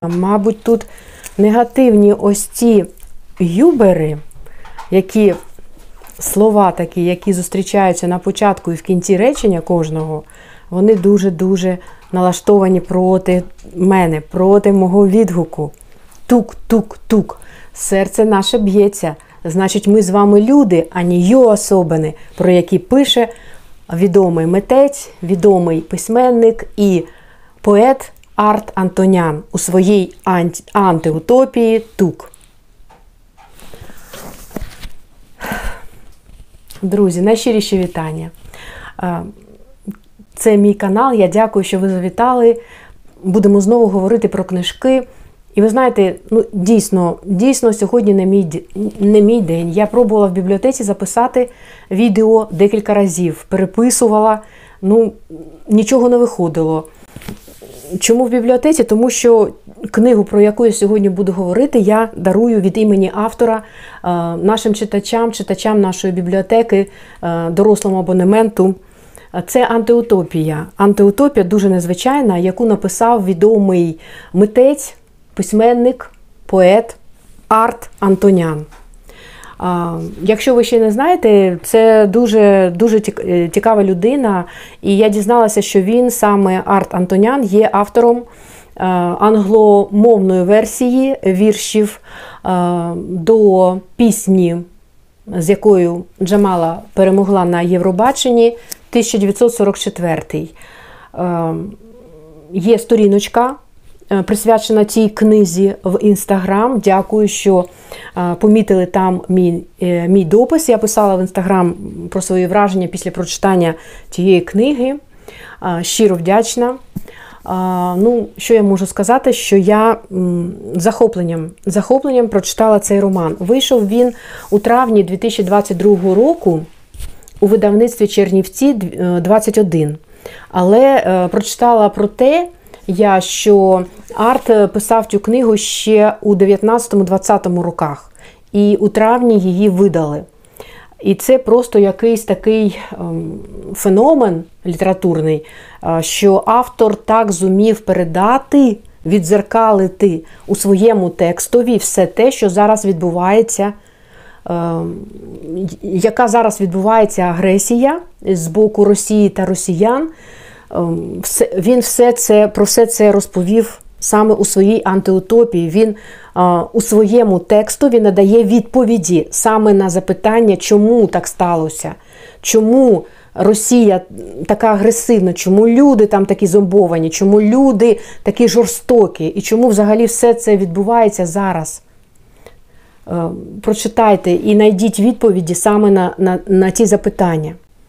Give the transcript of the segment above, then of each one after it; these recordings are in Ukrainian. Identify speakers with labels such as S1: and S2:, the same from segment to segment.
S1: Мабуть, тут негативні ось ці юбери, які слова такі, які зустрічаються на початку і в кінці речення кожного, вони дуже-дуже налаштовані проти мене, проти мого відгуку. Тук-тук-тук. Серце наше б'ється. Значить, ми з вами люди, а не йоособини, про які пише відомий митець, відомий письменник і поет Арт Антонян у своїй антиутопії «Тук». Друзі, найщиріші вітання. Це мій канал, я дякую, що ви завітали. Будемо знову говорити про книжки. І ви знаєте, дійсно сьогодні не мій день. Я пробувала в бібліотеці записати відео декілька разів, переписувала, нічого не виходило. Чому в бібліотеці? Тому що книгу, про яку я сьогодні буду говорити, я дарую від імені автора нашим читачам нашої бібліотеки, дорослому абонементу. Це антиутопія. Антиутопія дуже незвичайна, яку написав відомий митець, письменник, поет Арт Антонян. Якщо ви ще не знаєте, це дуже цікава людина, і я дізналася, що він, саме Арт Антонян, є автором англомовної версії віршів до пісні, з якою Джамала перемогла на Євробаченні, 1944. Є сторіночка, присвячена цій книзі в Інстаграм. Дякую, що помітили там мій допис. Я писала в Інстаграм про свої враження після прочитання цієї книги. Щиро вдячна. Що я можу сказати, що я захопленням прочитала цей роман. Вийшов він у травні 2022 року у видавництві Чернівці 21. Але прочитала про те, що Арт писав цю книгу ще у 19-20 роках. І у травні її видали. І це просто якийсь такий феномен літературний, що автор так зумів передати, віддзеркалити у своєму текстові все те, що зараз відбувається, яка зараз відбувається агресія з боку Росії та росіян. Він про все це розповів саме у своїй антиутопії. Він у своєму текстові надає відповіді саме на запитання, чому так сталося, чому Росія така агресивна, чому люди там такі зомбовані, чому люди такі жорстокі і чому взагалі все це відбувається зараз. Прочитайте і знайдіть відповіді саме на ці запитання.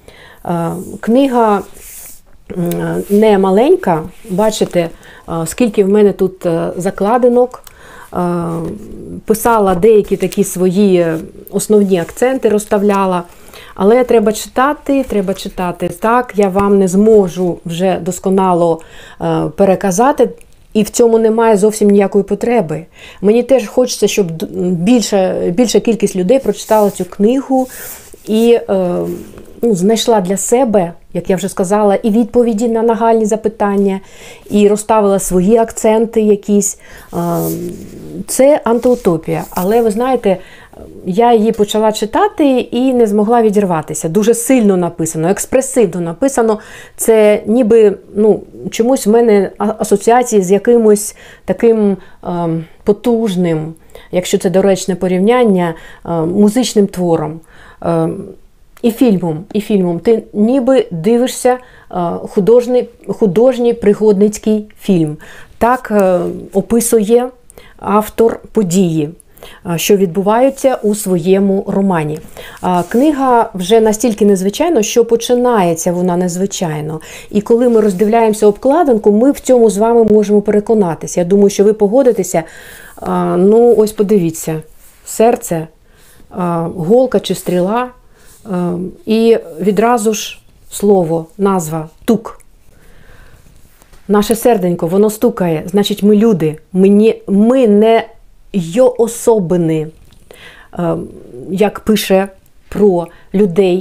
S1: Книга не маленька, бачите, скільки в мене тут закладинок. Писала деякі такі свої основні акценти, розставляла. Але треба читати. Так, я вам не зможу вже досконало переказати, і в цьому немає зовсім ніякої потреби. Мені теж хочеться, щоб більша кількість людей прочитала цю книгу і знайшла для себе, як я вже сказала, і відповіді на нагальні запитання, і розставила свої акценти якісь. Це антиутопія. Але, ви знаєте, я її почала читати і не змогла відірватися. Дуже сильно написано, експресивно написано. Це ніби, чомусь в мене асоціації з якимось таким потужним, якщо це доречне порівняння, музичним твором. І фільмом. Ти ніби дивишся художній пригодницький фільм. Так описує автор події, що відбуваються у своєму романі. Книга вже настільки незвичайна, що починається вона незвичайно. І коли ми роздивляємося обкладинку, ми в цьому з вами можемо переконатися. Я думаю, що ви погодитеся. Ось подивіться. Серце, голка чи стріла. І відразу ж слово, назва «Тук». Наше серденько, воно стукає. Значить, ми люди. Ми не йоособини, як пише про людей,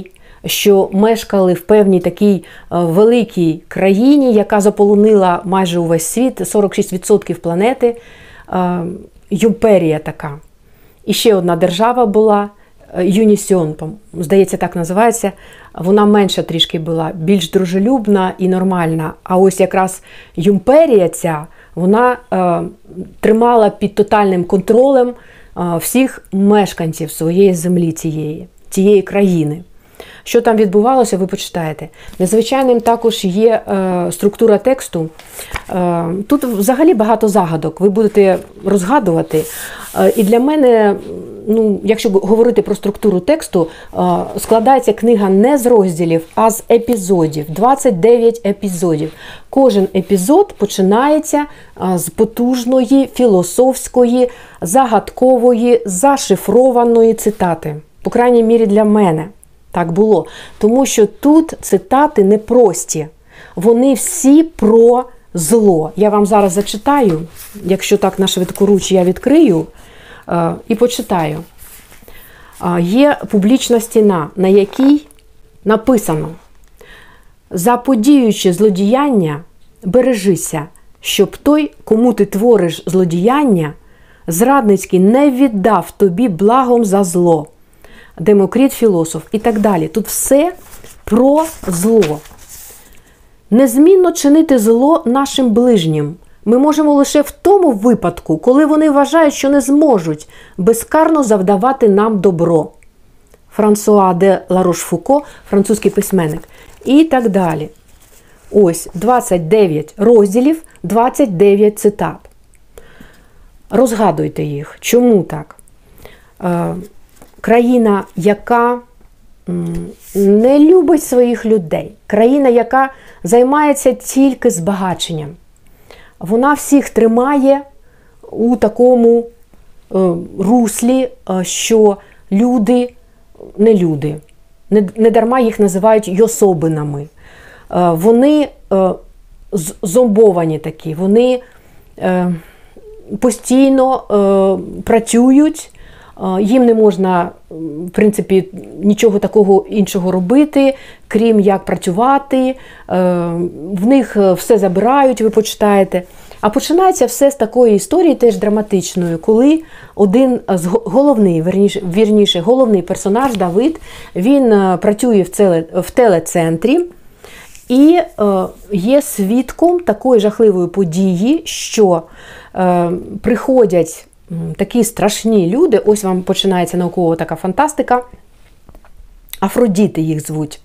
S1: що мешкали в певній такій великій країні, яка заполонила майже увесь світ, 46% планети, імперія така. І ще одна держава була, Юнісьон, здається, так називається, вона менша трішки була, більш дружелюбна і нормальна. А ось якраз імперія ця, вона тримала під тотальним контролем всіх мешканців своєї землі, цієї країни. Що там відбувалося, ви почитаєте. Незвичайним також є структура тексту. Тут взагалі багато загадок, ви будете розгадувати. І для мене, якщо говорити про структуру тексту, складається книга не з розділів, а з епізодів. 29 епізодів. Кожен епізод починається з потужної, філософської, загадкової, зашифрованої цитати. По крайній мірі для мене. Так було. Тому що тут цитати непрості. Вони всі про зло. Я вам зараз зачитаю, якщо так на швидкоруч я відкрию і почитаю. Є публічна стіна, на якій написано: «Заподіюючи злодіяння, бережися, щоб той, кому ти твориш злодіяння, зрадницький не віддав тобі благом за зло». Демокрит, філософ і так далі. Тут все про зло. Незмінно чинити зло нашим ближнім ми можемо лише в тому випадку, коли вони вважають, що не зможуть безкарно завдавати нам добро. Франсуа де Ларош-Фуко, французький письменник. І так далі. Ось 29 розділів, 29 цитат. Розгадуйте їх. Чому так? Країна, яка не любить своїх людей, країна, яка займається тільки збагаченням, вона всіх тримає у такому руслі, що люди не люди. Не дарма їх називають йособинами. Вони зомбовані такі, вони постійно працюють, їм не можна, в принципі, нічого такого іншого робити, крім як працювати. В них все забирають, ви почитаєте. А починається все з такої історії, теж драматичної, коли один з головний персонаж, Давид, він працює в телецентрі і є свідком такої жахливої події, що приходять такі страшні люди, ось вам починається наукова така фантастика, Афродіти їх звуть.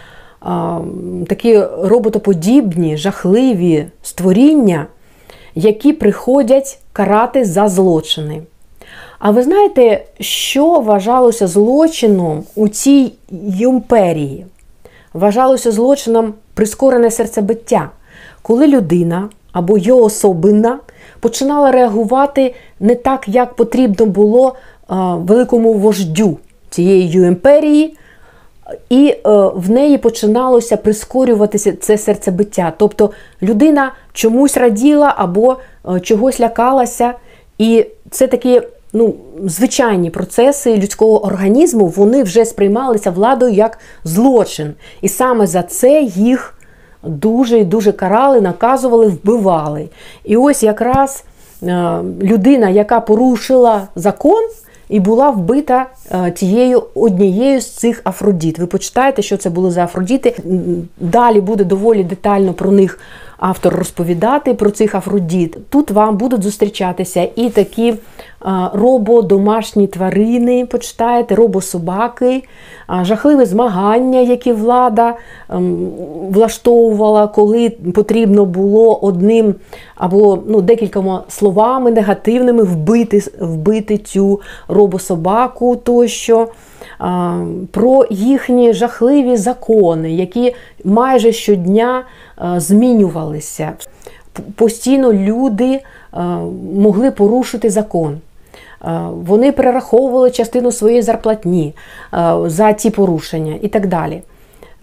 S1: Такі роботоподібні, жахливі створіння, які приходять карати за злочини. А ви знаєте, що вважалося злочином у цій імперії? Вважалося злочином прискорене серцебиття, коли людина або йособина починала реагувати не так, як потрібно було великому вождю цієї імперії, і в неї починалося прискорюватися це серцебиття. Тобто людина чомусь раділа або чогось лякалася, і це такі звичайні процеси людського організму, вони вже сприймалися владою як злочин. І саме за це їх дуже і дуже карали, наказували, вбивали. І ось якраз людина, яка порушила закон, і була вбита однією з цих Афродіт. Ви почитаєте, що це були за Афродіти. Далі буде доволі детально про них автор розповідати, про цих Афродіт. Тут вам будуть зустрічатися і такі рободомашні тварини, почитаєте, робособаки, жахливі змагання, які влада влаштовувала, коли потрібно було одним або декількома словами негативними вбити цю робособаку тощо. Про їхні жахливі закони, які майже щодня змінювалися. Постійно люди могли порушити закон. Вони перераховували частину своєї зарплатні за ці порушення і так далі.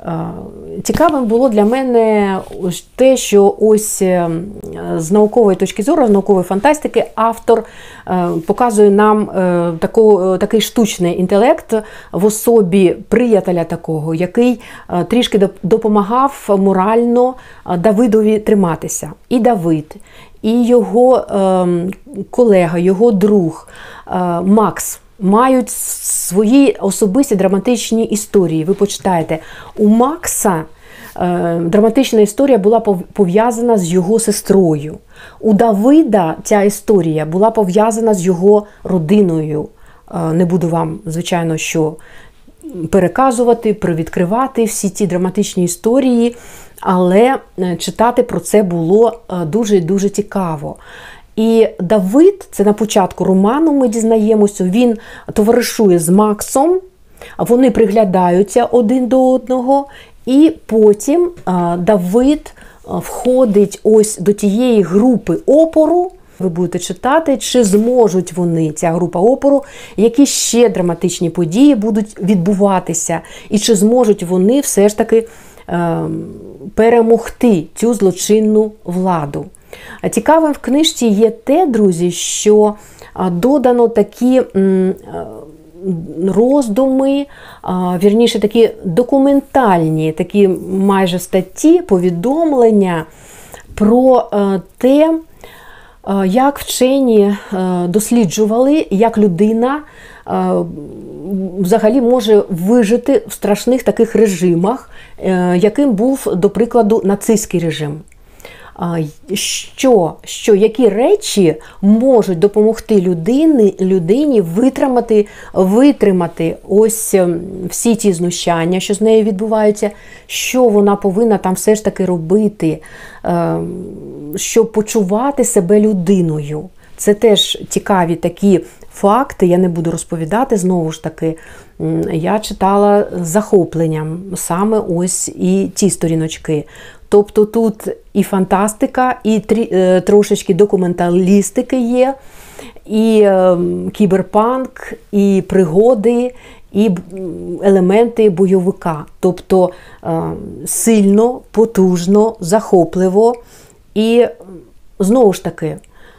S1: Цікавим було для мене те, що ось з наукової точки зору, з наукової фантастики, автор показує нам такий штучний інтелект в особі приятеля такого, який трішки допомагав морально Давидові триматися. І Давид, і його колега, його друг Макс мають свої особисті драматичні історії. Ви почитаєте, у Макса драматична історія була пов'язана з його сестрою. У Давида ця історія була пов'язана з його родиною. Не буду вам, звичайно, що переказувати, привідкривати всі ці драматичні історії, але читати про це було дуже-дуже цікаво. І Давид, це на початку роману ми дізнаємося, він товаришує з Максом, вони приглядаються один до одного, і потім Давид входить ось до тієї групи опору. Ви будете читати, чи зможуть вони, ця група опору, які ще драматичні події будуть відбуватися, і чи зможуть вони все ж таки перемогти цю злочинну владу. Цікавим в книжці є те, друзі, що додано такі роздуми, вірніше такі документальні, такі майже статті, повідомлення про те, як вчені досліджували, як людина взагалі може вижити в страшних таких режимах, яким був, до прикладу, нацистський режим. Які речі можуть допомогти людині витримати ось всі ті знущання, що з нею відбуваються, що вона повинна там все ж таки робити, щоб почувати себе людиною. Це теж цікаві такі факти, я не буду розповідати, знову ж таки, я читала з захопленням саме ось і ці сторіночки. Тобто тут і фантастика, і трошечки документалістики є, і кіберпанк, і пригоди, і елементи бойовика. Тобто сильно, потужно, захопливо і, знову ж таки,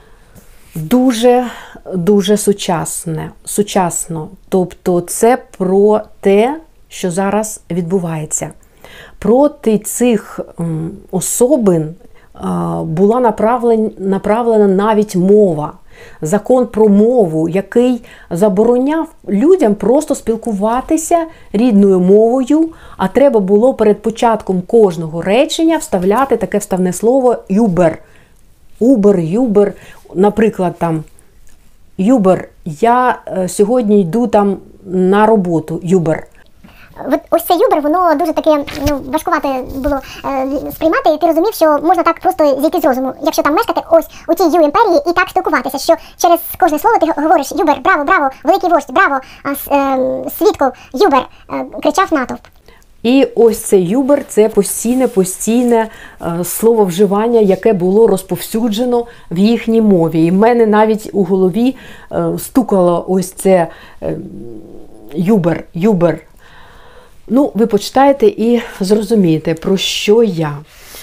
S1: дуже сучасно. Тобто це про те, що зараз відбувається. Проти цих особин була направлена навіть мова. Закон про мову, який забороняв людям просто спілкуватися рідною мовою, а треба було перед початком кожного речення вставляти таке вставне слово «юбер». Юбер, наприклад, там «Юбер, я сьогодні йду там на роботу, юбер».
S2: Ось це юбер, воно дуже таке важкувате було сприймати, і ти розумів, що можна так просто зійти з розуму, якщо там мешкати ось у тій ю-імперії і так спілкуватися, що через кожне слово ти говориш «юбер, браво, браво, великий вождь, браво, свідку, юбер», кричав натовп.
S1: І ось цей юбер – це постійне слововживання, яке було розповсюджено в їхній мові. І в мене навіть у голові стукало ось це юбер. Ну, ви почитаєте і зрозумієте, про що я.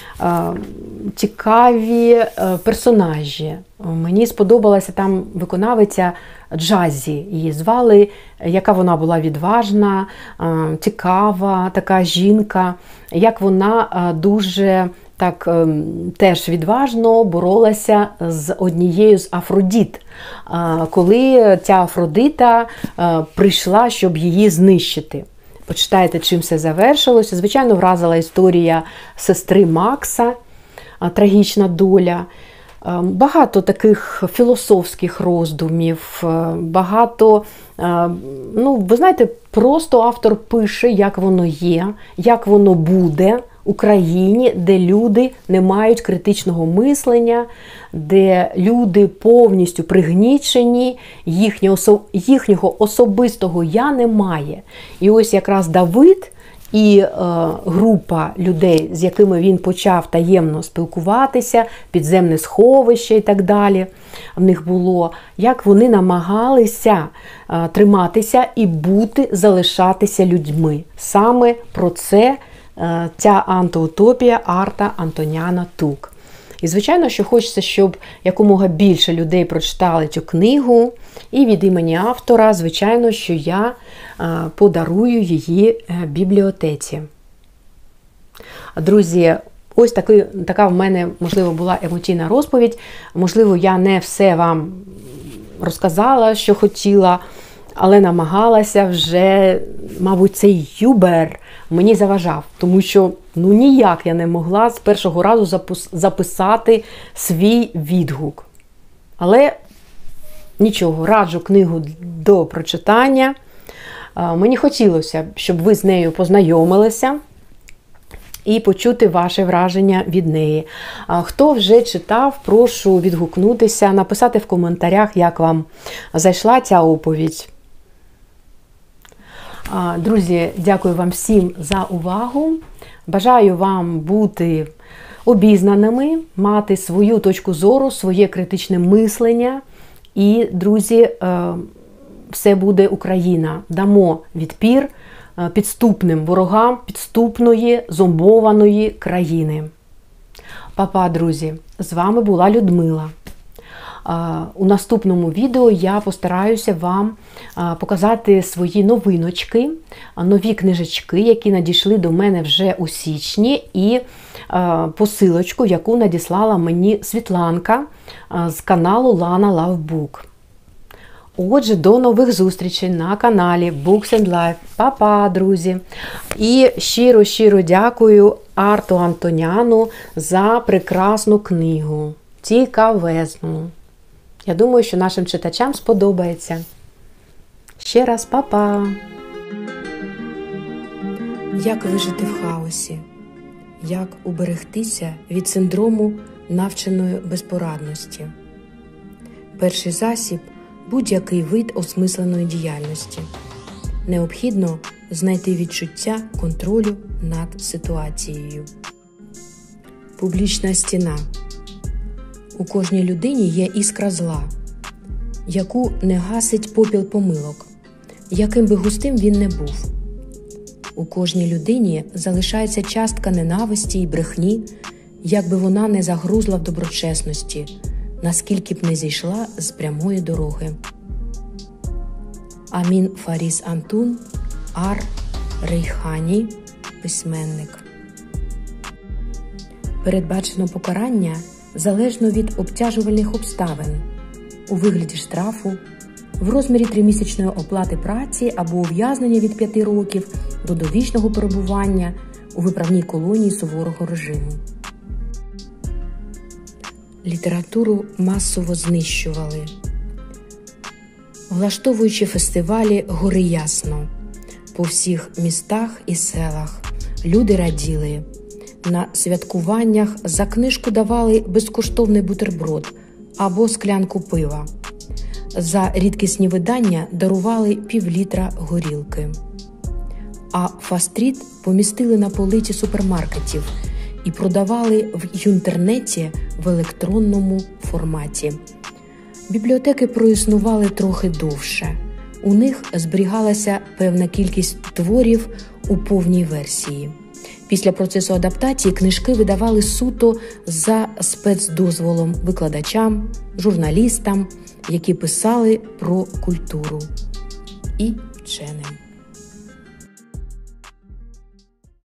S1: Цікаві персонажі. Мені сподобалася там виконавиця Джазі. Її звали, яка вона була відважна, цікава така жінка, як вона дуже так теж відважно боролася з однією з Афродіт, коли ця Афродита прийшла, щоб її знищити. Почитайте, чим все завершилося. Звичайно, вразила історія сестри Макса, трагічна доля. Багато таких філософських роздумів, багато, ви знаєте, просто автор пише, як воно є, як воно буде в Україні, де люди не мають критичного мислення, де люди повністю пригнічені, їхнього особистого «я» немає. І ось якраз Давид і група людей, з якими він почав таємно спілкуватися, підземне сховище і так далі, в них було, як вони намагалися триматися і залишатися людьми. Саме про це ця антиутопія Арта Антоніана Тук. І, звичайно, що хочеться, щоб якомога більше людей прочитали цю книгу. І від імені автора, звичайно, що я подарую її бібліотеці. Друзі, ось така в мене, можливо, була емоційна розповідь. Можливо, я не все вам розказала, що хотіла, але намагалася вже, мабуть, цей Юбер мені заважав, тому що ніяк я не могла з першого разу записати свій відгук. Але нічого, раджу книгу до прочитання. Мені хотілося, щоб ви з нею познайомилися і почути ваше враження від неї. Хто вже читав, прошу відгукнутися, написати в коментарях, як вам зайшла ця оповідь. Друзі, дякую вам всім за увагу. Бажаю вам бути обізнаними, мати свою точку зору, своє критичне мислення. І, друзі, все буде Україна. Дамо відпір підступним ворогам підступної, зомбованої країни. Па-па, друзі! З вами була Людмила. У наступному відео я постараюся вам показати свої новиночки, нові книжечки, які надійшли до мене вже у січні, і посилочку, яку надіслала мені Світланка з каналу Lana Love Book. Отже, до нових зустрічей на каналі Books and Life. Па-па, друзі! І щиро дякую Арту Антоніану за прекрасну книгу. Цікавезну. Я думаю, що нашим читачам сподобається. Ще раз па-па! Як вижити в хаосі? Як уберегтися від синдрому навченої безпорадності? Перший засіб – будь-який вид осмисленої діяльності. Необхідно знайти відчуття контролю над ситуацією. Публічна стіна. У кожній людині є іскра зла, яку не гасить попіл помилок, яким би густим він не був. У кожній людині залишається частка ненависті і брехні, як би вона не загрузла в доброчесності, наскільки б не зійшла з прямої дороги. Амін Фаріс Антун, Ар-Рейхані, письменник. Передбачено покарання залежно від обтяжувальних обставин у вигляді штрафу, в розмірі 3-місячної оплати праці або ув'язнення від 5 років до довічного перебування у виправній колонії суворого режиму. Літературу масово знищували, влаштовуючи фестивалі «Гори ясно». По всіх містах і селах люди раділи. На святкуваннях за книжку давали безкоштовний бутерброд або склянку пива. За рідкісні видання дарували пів-літра горілки. А фастріт помістили на полиці супермаркетів і продавали в інтернеті в електронному форматі. Бібліотеки проіснували трохи довше. У них зберігалася певна кількість творів у повній версії. Після процесу адаптації книжки видавали суто за спецдозволом викладачам, журналістам, які писали про культуру, і вченим.